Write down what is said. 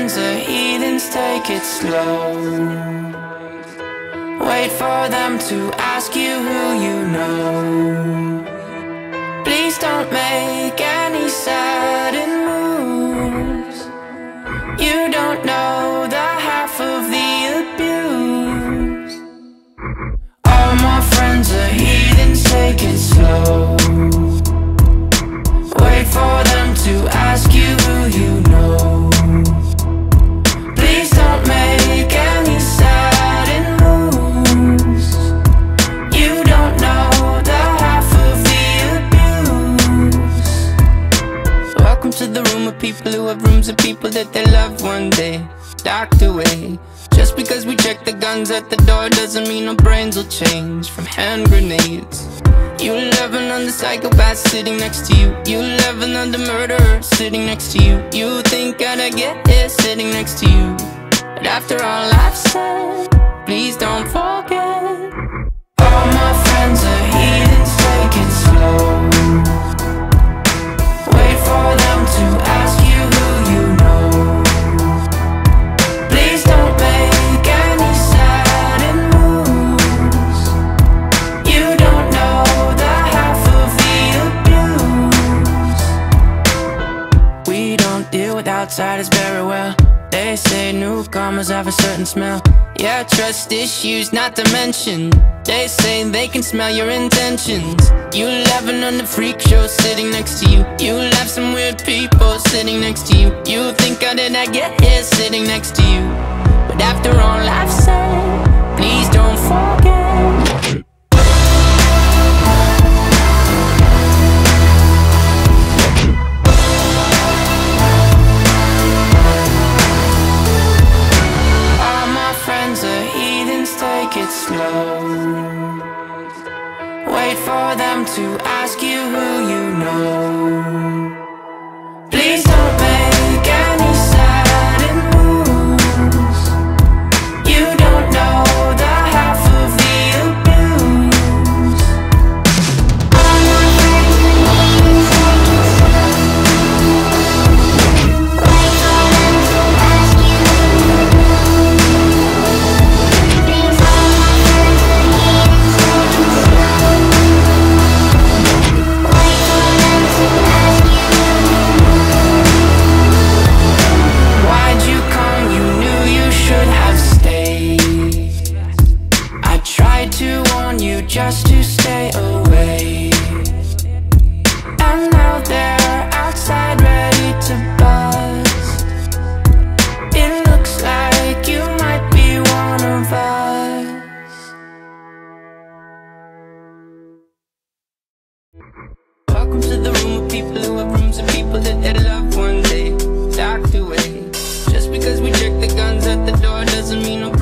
friends are heathens, take it slow. Wait for them to ask you who you know. Please don't make any sudden moves. You don't know the half of the abuse. All my friends are heathens, take it slow. Wait for them to ask you who you know. Please don't make any sudden moves. You don't know the half of the abuse. Welcome to the room of people who have rooms of people that they love one day docked away. Just because we check the guns at the door doesn't mean our brains will change from hand grenades. You loving on the psychopath sitting next to you. You loving on the murderer sitting next to you. You think I'd get here sitting next to you. But after all I've said, please don't forget. All my friends are heathens, take it slow. Wait for them to ask you who you know. Please don't make any sudden moves. You don't know the half of the abuse. We don't deal with outsiders very well. They say newcomers have a certain smell. Yeah, trust issues not to mention. They say they can smell your intentions. You laughing on the freak show sitting next to you. You laugh some weird people sitting next to you. You think how did I get here sitting next to you. But after all I've said, please don't forget. Take it slow. Wait for them to ask you who you know. Please don't make any sudden moves. You don't know the half of the abuse. All my friends are heathens, take it slow. Wait for them to ask you who you know. Just to stay away, and now they're outside ready to bust. It looks like you might be one of us. Welcome to the room of people who have rooms of people that they love one day docked away. Just because we check the guns at the door doesn't mean